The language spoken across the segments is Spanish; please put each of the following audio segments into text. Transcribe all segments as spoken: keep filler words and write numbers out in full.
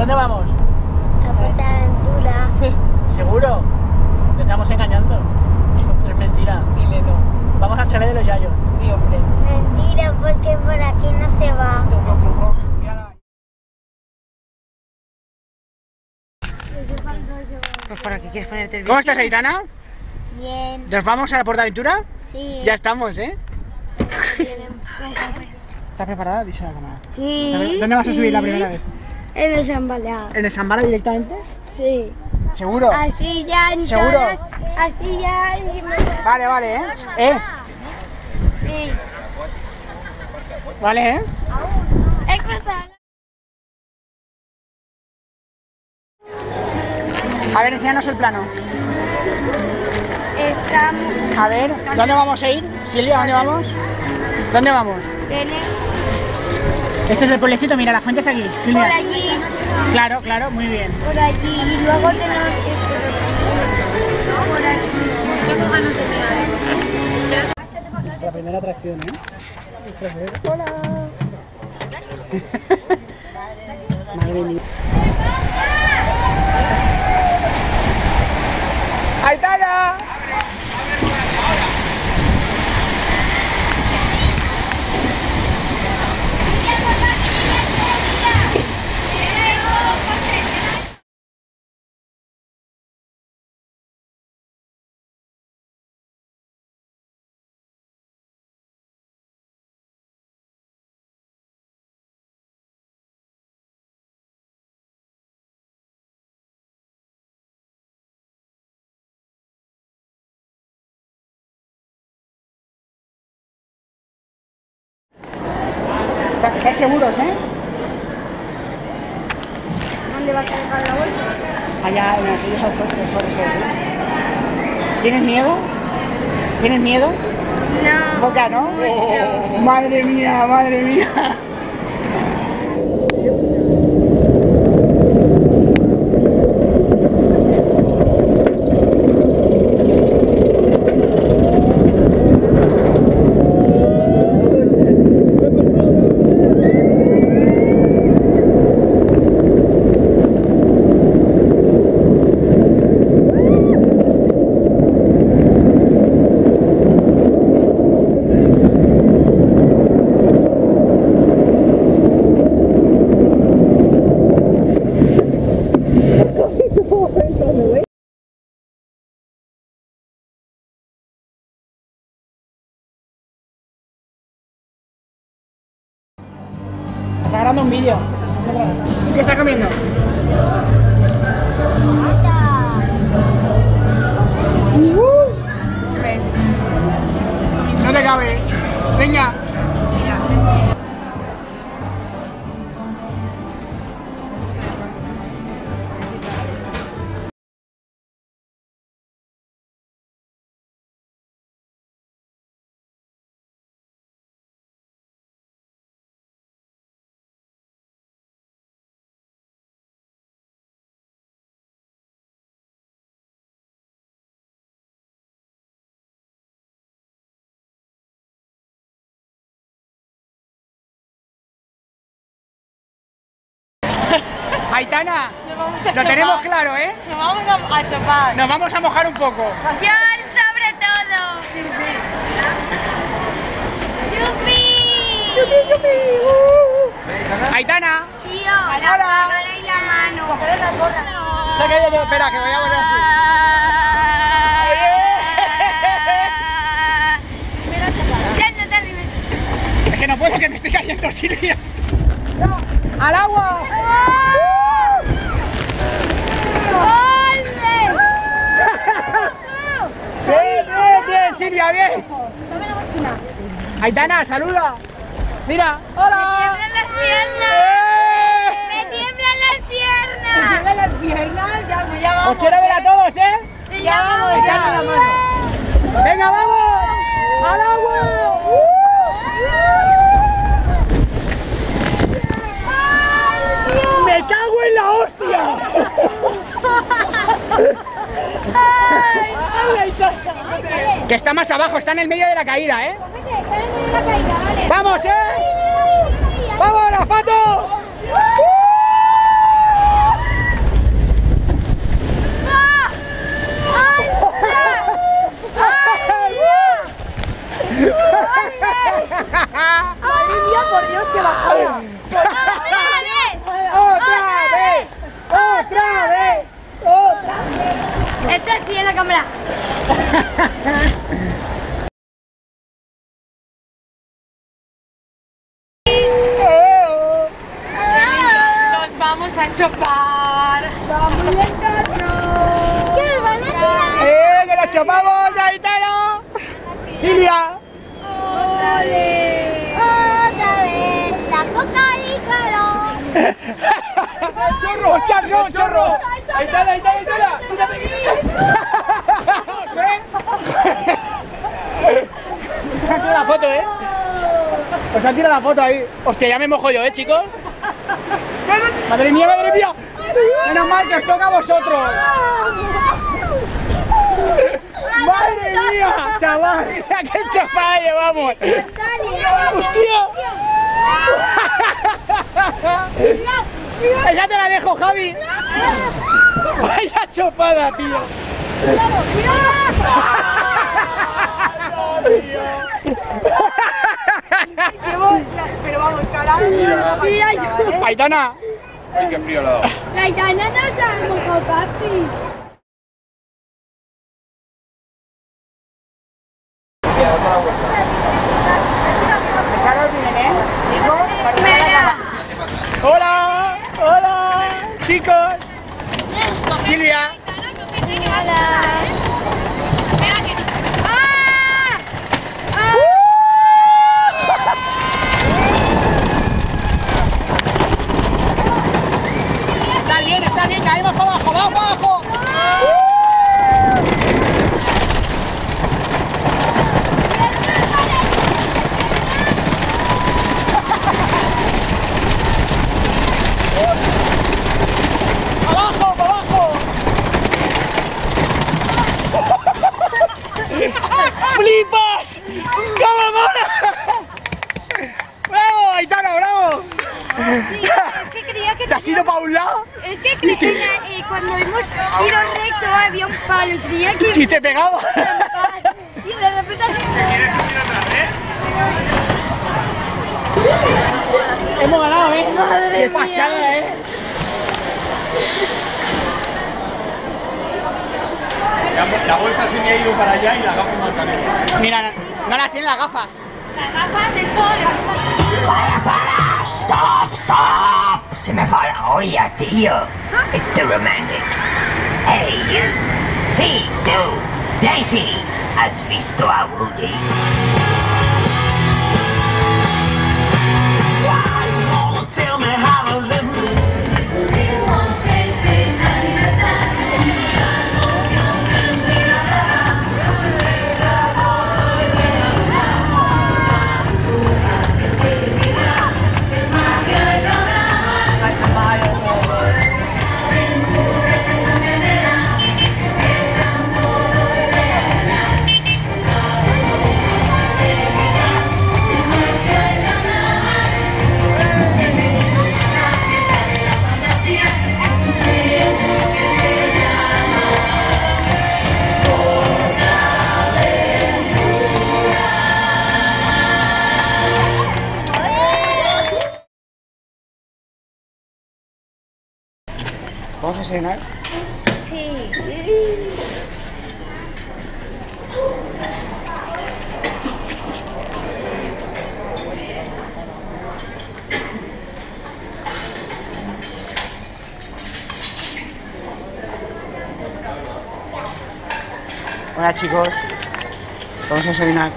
¿Dónde vamos? A Portaventura. ¿Seguro? Te estamos engañando. Es mentira. Dile no. Vamos al chalet de los Yayos. Sí, hombre. Mentira, porque por aquí no se va. Pues por aquí quieres ponerte el ¿Cómo estás, Aitana? Bien. ¿Nos vamos a la Portaventura? Sí. Ya estamos, ¿eh? ¿Estás preparada? Dice la cámara. Sí. ¿Dónde vas a subir la primera vez? En el Zambala. ¿En el Zambala directamente? Sí. ¿Seguro? Así ya en ¿Seguro? todas- Así ya en... Vale, vale, ¿eh? ¿Eh? Sí. Vale, ¿eh? He cruzado. A ver, enséñanos el plano. Estamos... A ver, ¿dónde vamos a ir? Silvia, ¿dónde vamos? ¿Dónde vamos? Tiene Este es el pueblecito, mira, la fuente está aquí, por Silvia. allí, Claro, claro, muy bien. por allí. Y luego tenemos que por aquí. Nuestra primera atracción, ¿eh? Hola. Madre mía. ¡Aitana! ¿Estáis seguros, eh? ¿Dónde vas a dejar la bolsa? Allá en aquellos alforjes. ¿Tienes miedo? ¿Tienes miedo? No. Poca, ¿no? Madre mía, madre mía. Está grabando un vídeo. ¿Qué estás comiendo? No te cabe. Venga. Aitana, Nos vamos a lo chopar. tenemos claro, ¿eh? Nos vamos a, a chopar. Nos vamos a mojar un poco. Yo sobre todo. ¡Yupi! ¡Yupi, yupi! Aitana, Tío, la Hola. cámara y la mano. saca de todo. Espera, que voy a poner así. Ya no te arrimes. Es que no puedo, que me estoy cayendo, Silvia. ¡Al agua! Bien, bien, bien, Silvia, bien. Aitana, saluda. Mira, hola. ¡Me tiemblan las piernas! ¡Eh! ¡Me tiemblan las piernas! Tiemblan las piernas, ya, pues ya vamos. Os quiero ver a todos, ¿eh? ¡Me Ya vamos, Echadme ya. la mano. ¡Venga, vamos! ¡Al agua! ¡Me cago en la hostia! Ay, ay, ay, ay. Que está más abajo, está en el medio de la caída, ¿eh? Vale. ¡Vamos, eh! ¡Vamos, la foto! cámara. Nos vamos a chopar. Vamos lento. ¿Qué van a tirar? ¡Eh, que lo chopamos, Aitana! ¡Silvia! ¡Ole! Otra vez la coca y calor. ¡Chorro! ¡Hostia, no, chorro! ¡Aitana, Aitana, Aitana! ¡Fíjate aquí! Os han tirado la foto, ¿eh? Os han tirado la foto ahí. Hostia, ya me mojo yo, ¿eh, chicos? ¡Madre mía, madre mía! ¡Menos mal que os toca a vosotros! ¡Madre mía, chaval! ¡Mira qué chupada llevamos! ¡Hostia! ¡Ya te la dejo, Javi! ¡Vaya chupada, tío! Pero vamos, calado. Mira yo. ¡Aitana! Ay, qué frío le ha dado. La Aitana no se ha mojado casi. ¡Hola! ¡Hola! ¡Chicos! ¡Silvia! ¡Está bien, está bien! ¡Caemos para abajo! ¡Vamos para abajo! ¡Abajo, para abajo! ¡Flipas! ¡Cómo mola! ¡Bravo, Aitana, bravo! Sí, es que creía que ¿Te has ido para un lado? Es que cre- eh, cuando hemos ido recto había un palo y creía que Si te pegaba. y de repente Hemos ganado, ¿eh? Madre ¡Qué mía. pasada, eh! La, la bolsa se me ha ido para allá y la gafa mal cabeza. Mira, no las tienen las gafas. Las gafas de sol. Para, para, stop, stop. Se me va la olla, tío. It's too romantic. Hey, you. Sí, tú. Daisy, ¿has visto a Woody? Why you wanna tell me how to live? ¿Vamos a cenar? sí. Hola, chicos. Vamos a cenar.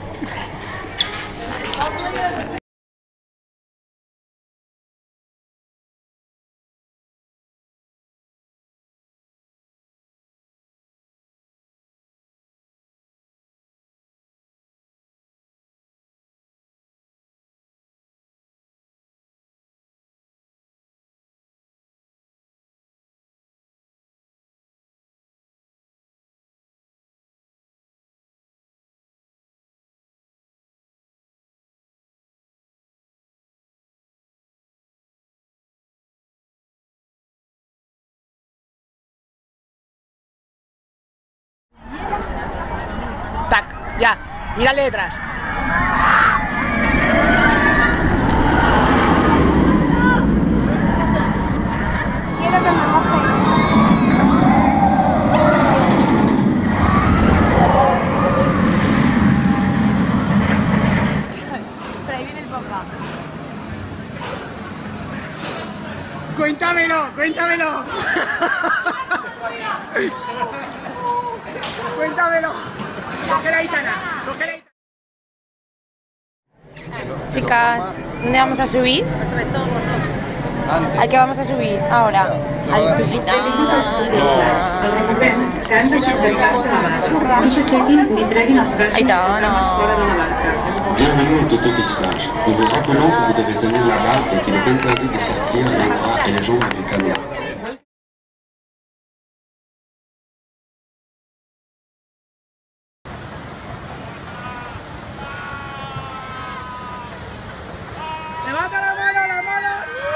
Tac, ya. Mírale detrás. Quiero que me moje. Cuéntamelo. Cuéntamelo. Coge la Aitana. Coge la Aitana. Chicas, ¿dónde vamos a subir? ¿A qué vamos a subir ahora? Al Aitana. Bienvenue au Toto Pistage. Nous vous rappelons que vous devez tenir la barre et qu'il est interdit de sortir les bras et les jambes du canot. Levanta la mano, la mano.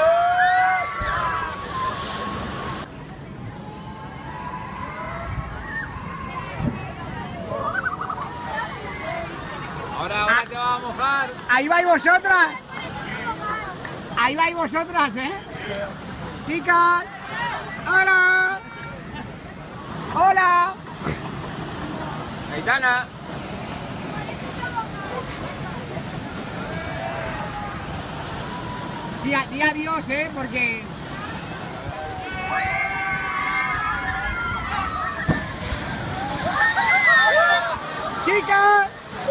Ahora, ahora te va a mojar. Ahí vais vosotras. Ahí vais vosotras, ¿eh? Chicas. Hola. Hola. Aitana. Sí, di adiós, ¿eh? Porque... ¡Chicas!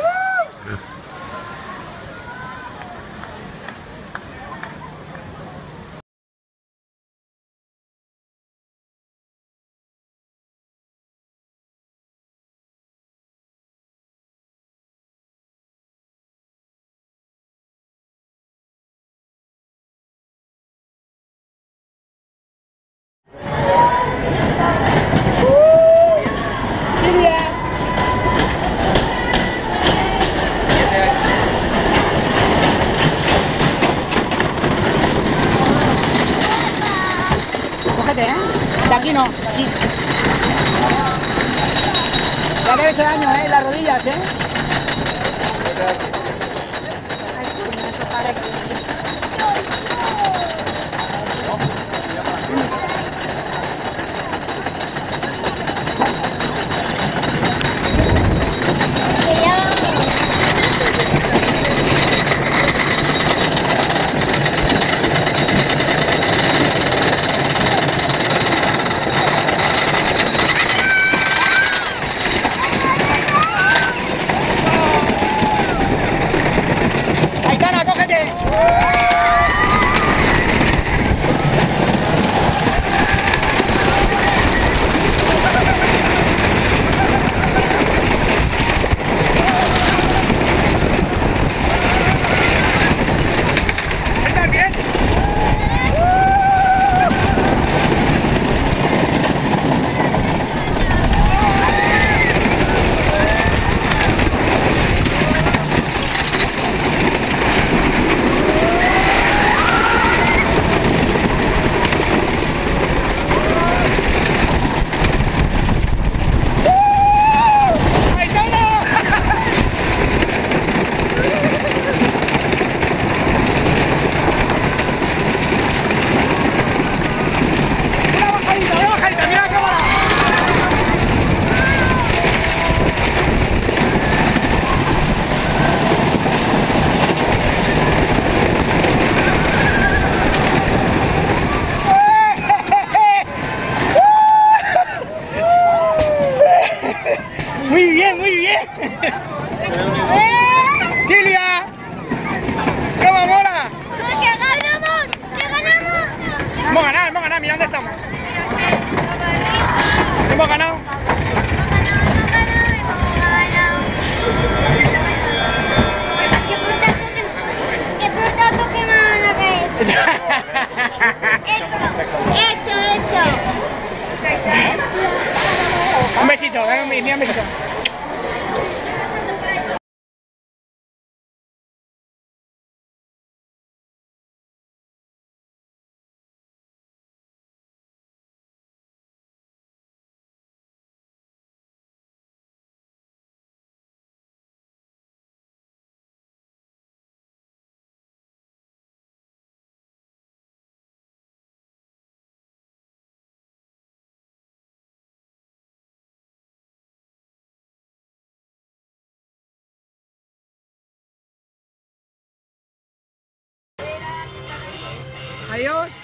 Cógete, ¿eh? De aquí no, de aquí. Ya te he hecho daño, ¿eh? Las rodillas, ¿eh? Aitana, cógete. ¿Estás bien? Una bajadita, una bajadita, mira la cámara. Muy bien, muy bien. Silvia, ¿cómo mola? ¡Que ganamos! ¡Que ganamos! Hemos ganado, hemos ganado, mira dónde estamos. Hemos ganado. ¡Qué putazo que, qué putazo que me van a caer! ¡Hecho, hecho, hecho! Un besito, ven, mira un besito. Adiós.